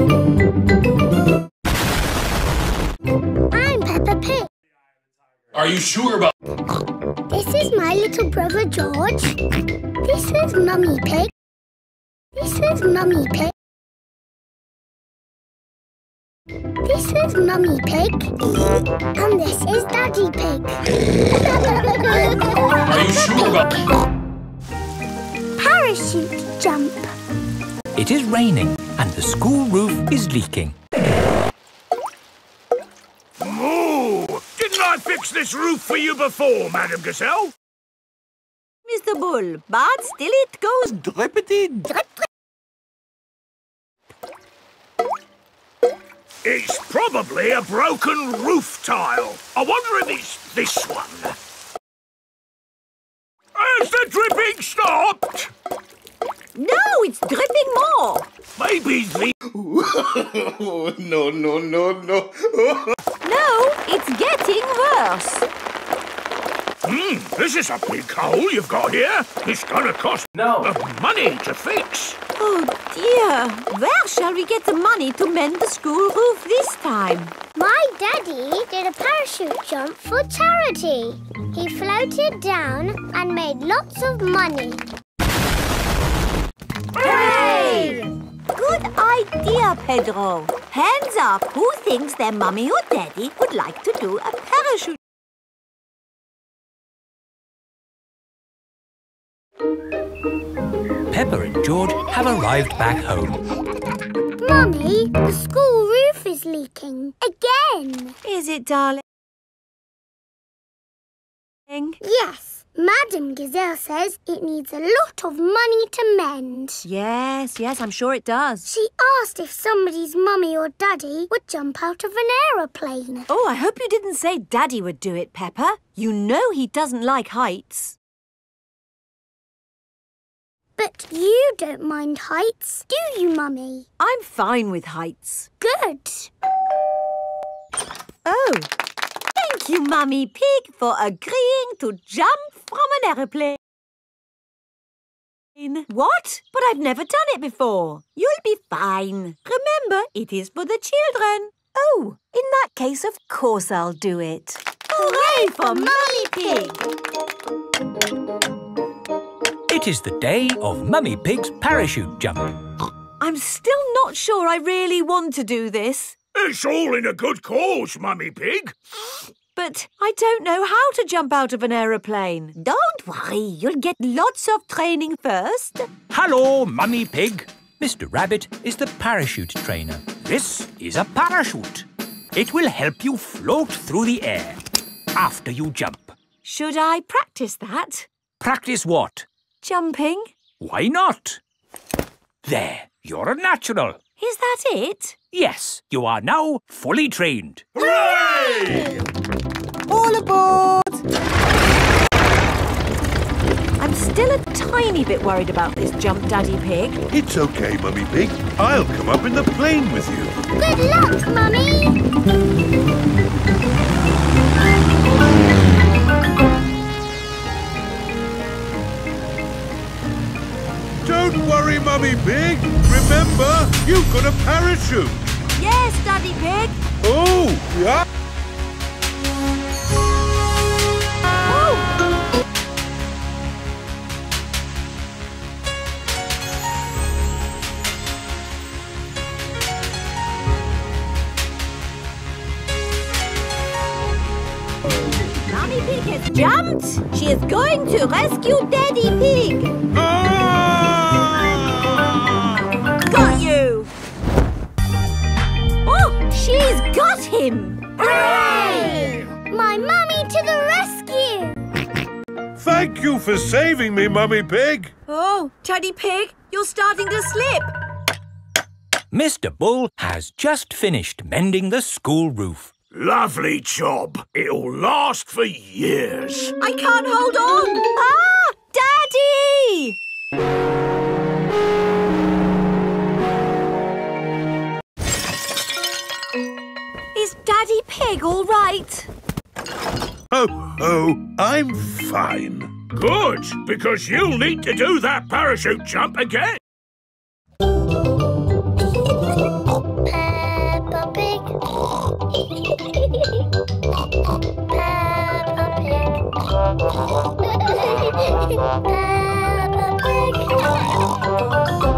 I'm Peppa Pig. Are you sure about... This is my little brother George. This is Mummy Pig. This is Mummy Pig. This is Mummy Pig. And this is Daddy Pig. Are you sure about... Parachute jump. It is raining and the school roof is leaking. Moo! Didn't I fix this roof for you before, Madame Gazelle? Mr. Bull, but still it goes drippity drip. It's probably a broken roof tile. I wonder if it's this one. Has the dripping stopped? No, it's dripping more. Maybe the... No. No, it's getting worse. This is a big hole you've got here. It's gonna cost money to fix. Oh dear, where shall we get the money to mend the school roof this time? My daddy did a parachute jump for charity. He floated down and made lots of money. Hooray! Good idea, Pedro. Hands up, who thinks their mummy or daddy would like to do a parachute? Peppa and George have arrived back home. Mummy, the school roof is leaking again. Is it, darling? Yes, Madame Gazelle says it needs a lot of money to mend. Yes, I'm sure it does. She asked if somebody's mummy or daddy would jump out of an aeroplane. Oh, I hope you didn't say Daddy would do it, Peppa. You know he doesn't like heights. But you don't mind heights, do you, Mummy? I'm fine with heights. Good. Oh, thank you, Mummy Pig, for agreeing to jump from an aeroplane. What? But I've never done it before. You'll be fine. Remember, it is for the children. Oh, in that case, of course I'll do it. Hooray for Mummy Pig! It is the day of Mummy Pig's parachute jump. I'm still not sure I really want to do this. It's all in a good cause, Mummy Pig. But I don't know how to jump out of an aeroplane. Don't worry, you'll get lots of training first. Hello, Mummy Pig. Mr. Rabbit is the parachute trainer. This is a parachute. It will help you float through the air after you jump. Should I practice that? Practice what? Jumping. Why not? There, you're a natural. Is that it? Yes, you are now fully trained. Hooray! All aboard! I'm still a tiny bit worried about this jump, Daddy Pig. It's okay, Mummy Pig. I'll come up in the plane with you. Good luck, Mummy! Don't worry, Mummy Pig. Remember, you've got a parachute. Yes, Daddy Pig. Oh, yeah. Oh! Mummy Pig has jumped. She is going to rescue Daddy Pig. Got you! Oh, she's got him! Hooray! My mummy to the rescue! Thank you for saving me, Mummy Pig. Oh, Daddy Pig, you're starting to slip. Mr. Bull has just finished mending the school roof. Lovely job. It'll last for years. I can't hold on. Ah! Daddy! Is Daddy Pig all right? Oh, I'm fine. Good, because you'll need to do that parachute jump again. Peppa Pig.